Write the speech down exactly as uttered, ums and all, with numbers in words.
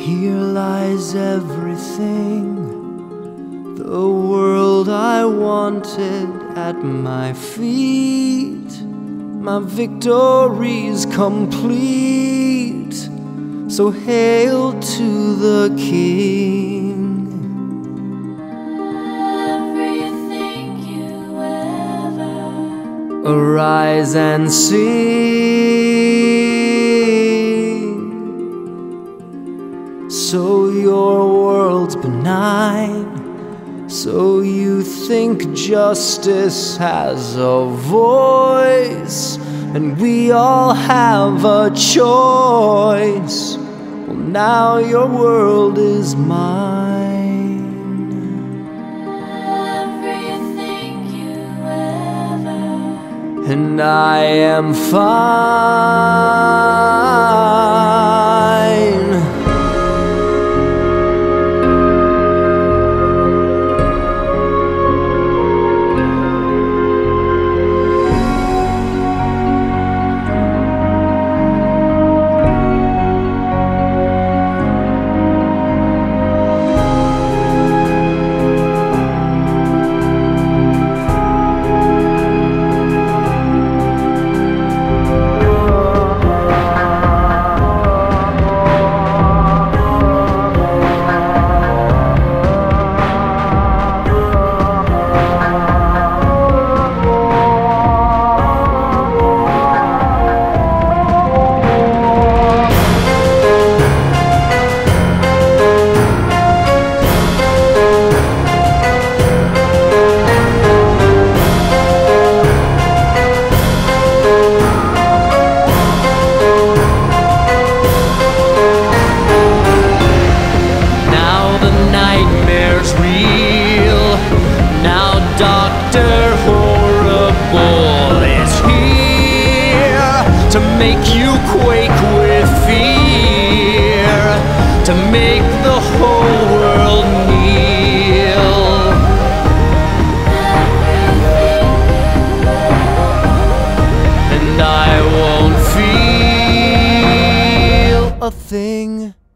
Here lies everything, the world I wanted at my feet. My victory's complete, so hail to the King. Everything you ever Arise and sing. So your world's benign, so you think justice has a voice, and we all have a choice. Well, now your world is mine. everything you ever And I am fine. To make you quake with fear, to make the whole world kneel. And I won't feel a thing.